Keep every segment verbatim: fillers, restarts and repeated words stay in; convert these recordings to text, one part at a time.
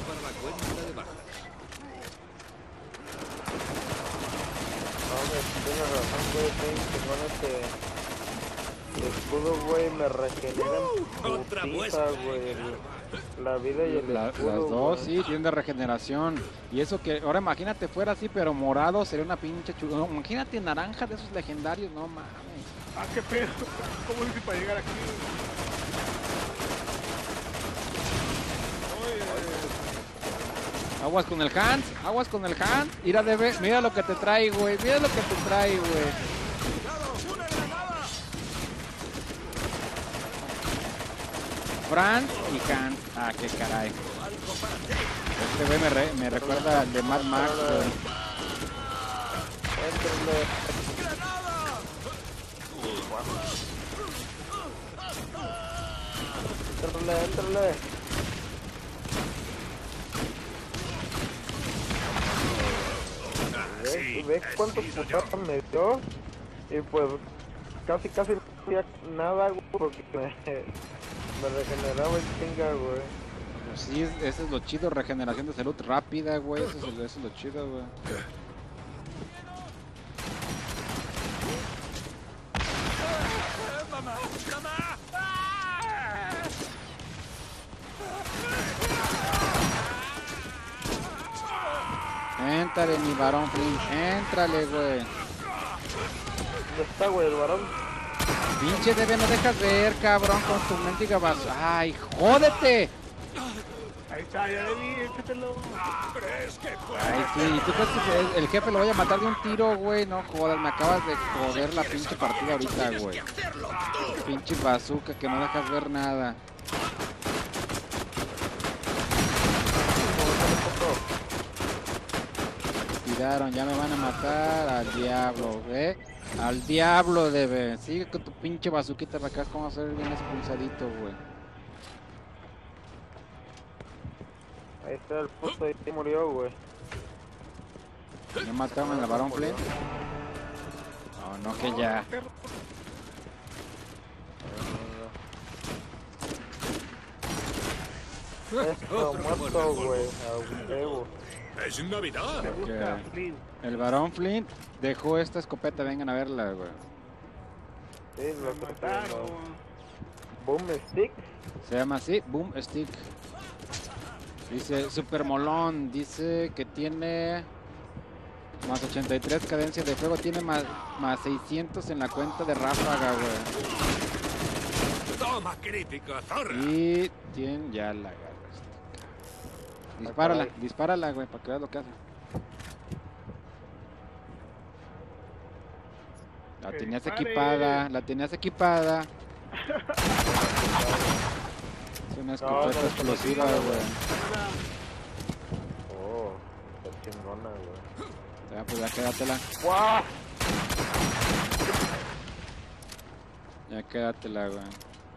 barbacoa en Isla de Baja. No, me tienes razón, güey, estoy chingón este escudo, güey, me regeneran putiza, güey. La vida y el La, escudo, las dos, güey. sí, tienen de regeneración. Y eso que, ahora imagínate fuera así, pero morado, sería una pinche chula. No, imagínate naranja de esos legendarios, no mames. Ah, qué pedo. ¿Cómo hice para llegar aquí? Oye. Aguas con el Hans, aguas con el Hans. Mira, debe, mira lo que te trae, güey. Mira lo que te trae, güey. Franz y Hans. Ah, qué caray. Este güey me, re, me recuerda al de Mad Max, güey. Éntrenle. Éntrenle, éntrenle. ¿Ves, ¿Ves cuántos putazos me dio? Y pues casi casi no hacía nada, güey, porque me, me regeneraba el chinga, güey. Pues sí, ese es lo chido, regeneración de salud rápida, güey. Eso, eso es lo chido, güey. Éntrale, mi varón Flynn, éntrale, güey. ¿Dónde está, güey, el varón? Pinche Debe, no dejas ver, cabrón, con tu mendiga vaso. ¡Ay, jódete! Ahí está, ya le vi, échatelo. Ay, sí, ¿tú crees que el, el jefe lo vaya a matar de un tiro, güey? No jodas, me acabas de joder la pinche partida ahorita, güey. Pinche bazooka que no dejas ver nada. Tiraron, ya me van a matar al diablo, ¿eh? Al diablo, Debe. Sigue con tu pinche bazuquita para acá, como a ser bien expulsadito, güey. Ahí está el puto, ahí murió, güey. ¿Ya mataron al varón Flynn? No, no, que ya. Esto muerto, güey, a huevo. ¡Es Navidad! Okay. El varón Flynn dejó esta escopeta, vengan a verla, güey. Sí, lo que tengo. Boom Stick. Se llama así, Boom Stick. Dice Super Molón, dice que tiene más ochenta y tres cadencias de fuego, tiene más, más seiscientos en la cuenta de ráfaga, güey. ¡Toma, crítico, zorra! Y tiene, ya la agarro. Dispárala, dispárala, güey, para que veas lo que hace. La tenías equipada, la tenías equipada. Es una escopeta explosiva, güey. Oh, está chingona, güey. Ya, pues ya quédatela. ¡Guau! Ya quédatela, güey.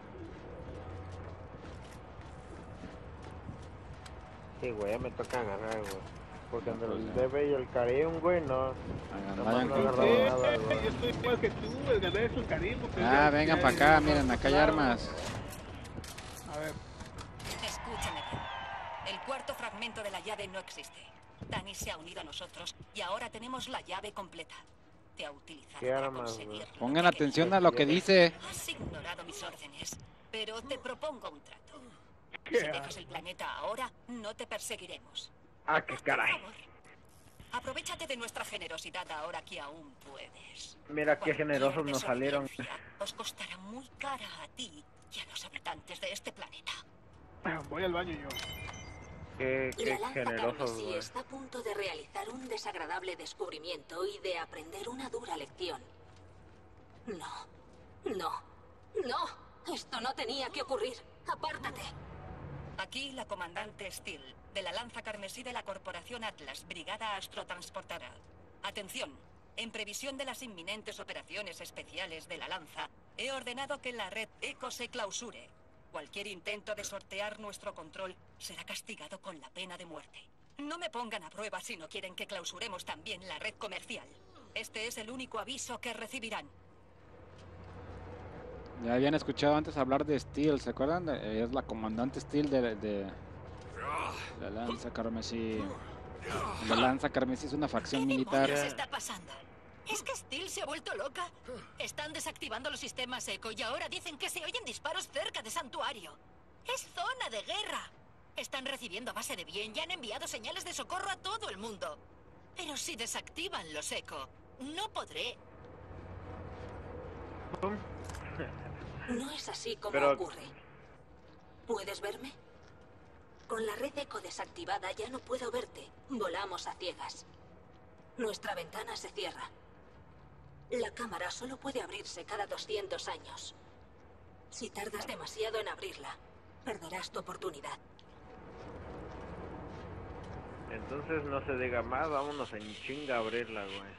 Sí, güey, me toca agarrar, güey. Porque No, entre pues el ya. Debe y el Karim, güey, no. Hagan, No vayan me con agarraba todo. nada, Eh, güey. yo estoy igual que tú, el gané es el carisma. Ah, vengan para acá, miren, acá hay armas. A ver. Escúchame bien. El cuarto fragmento de la llave no existe. Dani se ha unido a nosotros y ahora tenemos la llave completa. Te ha utilizado ¿Qué para armas, conseguir güey? lo Pongan que atención querías. a lo que dice. Has ignorado mis órdenes, pero te propongo un trato. ¿Qué Si dejas el planeta ahora, no te perseguiremos. Ah, qué caray. Por favor, aprovechate de nuestra generosidad ahora que aún puedes. Mira qué Cualquier generosos nos salieron. desobediencia os costará muy cara a ti y a los habitantes de este planeta. Voy al baño yo. Qué, La qué lanza generosos, carmesí güey. está a punto de realizar un desagradable descubrimiento y de aprender una dura lección. No, no, no. Esto no tenía que ocurrir. Apártate. Aquí la comandante Steele, de la Lanza Carmesí de la Corporación Atlas, Brigada Astrotransportada. Atención, en previsión de las inminentes operaciones especiales de la Lanza, he ordenado que la red ECO se clausure. Cualquier intento de sortear nuestro control será castigado con la pena de muerte. No me pongan a prueba si no quieren que clausuremos también la red comercial. Este es el único aviso que recibirán. Ya habían escuchado antes hablar de Steel, ¿se acuerdan? Eh, Es la comandante Steel de, de, La lanza carmesí. La lanza carmesí es una facción ¿Qué militar. demonios está pasando? ¿Es que Steel se ha vuelto loca? Están desactivando los sistemas eco y ahora dicen que se oyen disparos cerca de Santuario. ¡Es zona de guerra! Están recibiendo a base de bien y han enviado señales de socorro a todo el mundo. Pero si desactivan los eco, no podré. No es así como Pero- ocurre. ¿Puedes verme? Con la red eco desactivada ya no puedo verte. Volamos a ciegas. Nuestra ventana se cierra. La cámara solo puede abrirse cada doscientos años. Si tardas demasiado en abrirla, perderás tu oportunidad. Entonces no se diga más, vámonos en chinga a abrirla, güey.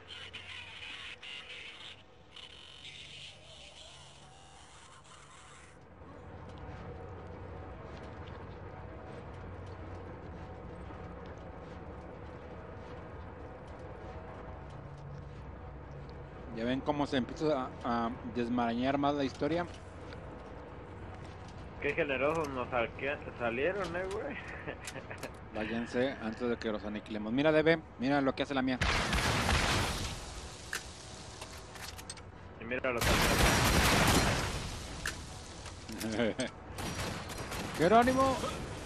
Ya ven cómo se empieza a, a desmarañar más la historia. Qué generosos nos salque- salieron, eh, güey. Váyanse antes de que los aniquilemos. Mira, Debe, mira lo que hace la mía. Y mira lo que Jerónimo.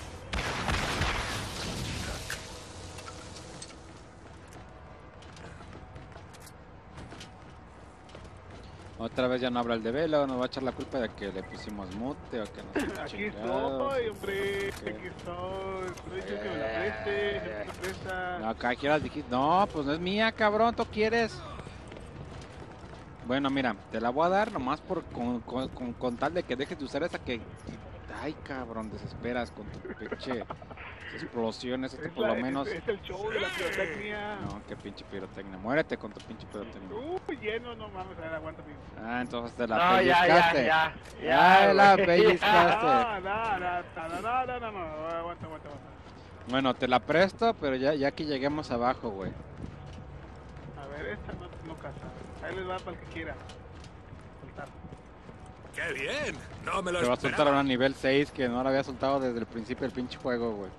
Otra vez ya no habla el Debe, luego nos va a echar la culpa de que le pusimos mute o que no sé qué Aquí chingados. estoy, hombre. ¿Qué? Aquí estoy. Te he dicho que me la preste. Que me la presta. No, acá quieras dijiste. No, pues no es mía, cabrón, tú quieres. Bueno, mira, te la voy a dar nomás por con, con, con, con tal de que dejes de usar esa que. Ay, cabrón, desesperas con tu pinche explosiones, esto Es, por la- lo menos. es, es el show de la pirotecnia. No, qué pinche pirotecnia. Muérete con tu pinche pirotecnia. Uh, lleno, no mames, a ver, aguanta, amigo. Ah, entonces te la No, ya, ya, pellizcaste. ya. Ya la güey. pellizcaste. No, no, no, no, no, no, no, no, aguanta, aguanta, aguanta. Bueno, te la presto, pero ya, ya que lleguemos abajo, güey. A ver, esta no, no casa. Ahí les va para el que quiera. Soltar. ¡Qué bien! No me lo Te va a soltar esperaba. ahora a nivel seis que no la había soltado desde el principio del pinche juego, güey.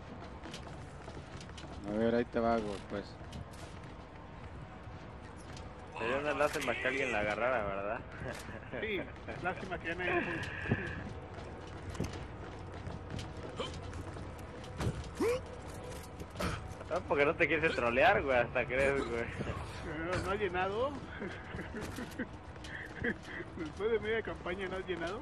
A ver, ahí te va, güey, pues. Sería una lástima que alguien la agarrara, ¿verdad? Sí, lástima que ya no hay un- No, porque no te quieres trolear, güey, hasta crees, güey. Eh, ¿No ha llenado? Después de media campaña no has llenado.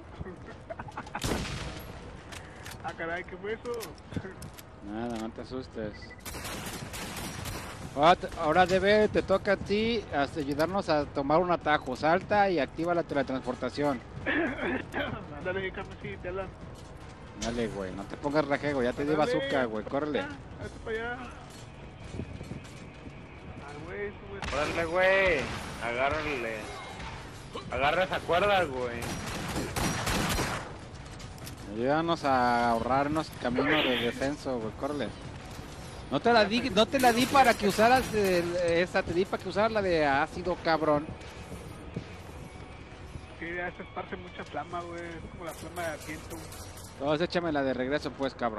Ah, caray, ¿qué fue eso? Nada, no te asustes. Ahora, te- ahora debe, te toca a ti hasta ayudarnos a tomar un atajo. Salta y activa la teletransportación. Ándale, Carmen, sí, te hablan. Dale, güey, no te pongas rajego, ya te di Ándale, bazooka, güey, córrele. ya, hazte para allá. Ay, güey, sube. Órale, güey. Agárrale. Agarra esa cuerda, güey. Ayúdanos a ahorrarnos camino de descenso, güey, córrele. No te la di, no te la di para que usaras el- esa, te di para que usaras la de ácido, cabrón. Sí, ya se esparce mucha flama, güey. Es como la flama de viento. Entonces échame la de regreso, pues, cabrón.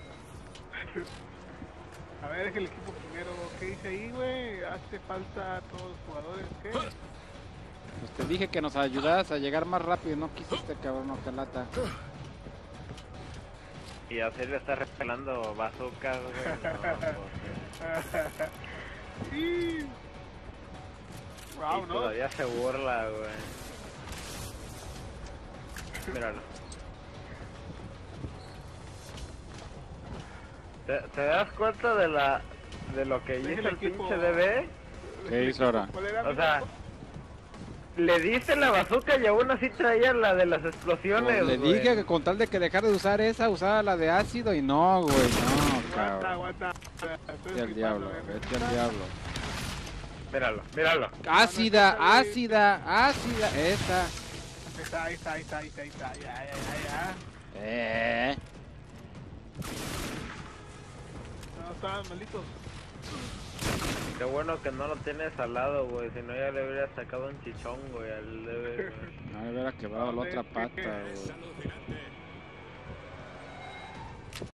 A ver, es el equipo primero. ¿Qué dice ahí, güey? Hace falta todos los jugadores. ¿Qué? Pues te dije que nos ayudaras a llegar más rápido, no quisiste, cabrón, ojalata. Y así le está repelando bazookas, güey. No, pues, Sí. Wow, y ¿no? todavía se burla, güey. Míralo. ¿Te, te das cuenta de la de lo que Deja hizo el el equipo. pinche D B? ¿Qué hizo ahora? ¿Cuál era, O amigo? sea, le diste la bazooka y aún así traía la de las explosiones, Pues le güey. dije que con tal de que dejara de usar esa, usara la de ácido y no, güey, no, Aguanta, cabrón. aguanta. Estoy Vete al flipando, diablo, güey. vete al diablo. Míralo, míralo. Ácida, no, no, ácida, ácida, esta. Ahí está, ahí está, ahí está, ahí está, ahí está, ya, ya, ya, ya. Eh. No, estaban malitos. Qué bueno que no lo tienes al lado, güey. Si no, ya le hubiera sacado un chichón, güey, al D B, güey. No me hubiera quebrado la otra pata, güey.